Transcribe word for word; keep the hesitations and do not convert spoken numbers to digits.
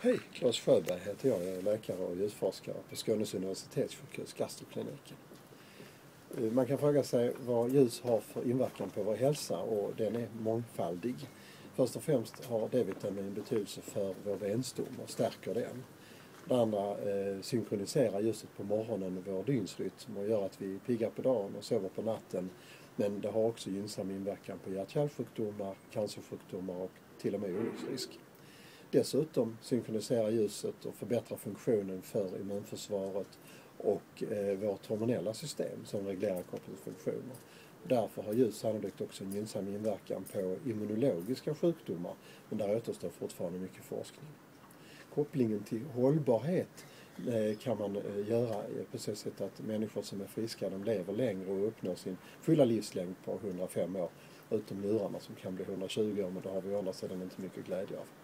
Hej, Claes Sjöberg heter jag. Jag är läkare och ljusforskare på Skånes universitetssjukhus gastrokliniken. Man kan fråga sig vad ljus har för inverkan på vår hälsa, och den är mångfaldig. Först och främst har D-vitamin betydelse för vår benstomme och stärker den. Det andra eh, synkroniserar ljuset på morgonen och vår dygnsrytm och gör att vi är pigga på dagen och sover på natten. Men det har också gynnsam inverkan på hjärt-kärlsjukdomar, cancersjukdomar och till och med olycksrisk. Dessutom synkroniserar ljuset och förbättrar funktionen för immunförsvaret och eh, vårt hormonella system som reglerar kroppens funktioner. Därför har ljus sannolikt också en gynnsam inverkan på immunologiska sjukdomar, men där återstår fortfarande mycket forskning. Kopplingen till hållbarhet eh, kan man eh, göra på så sätt att människor som är friska, de lever längre och uppnår sin fulla livslängd på hundrafem år, utom njurarna som kan bli hundratjugo år, men då har vi å andra sidan inte mycket glädje av.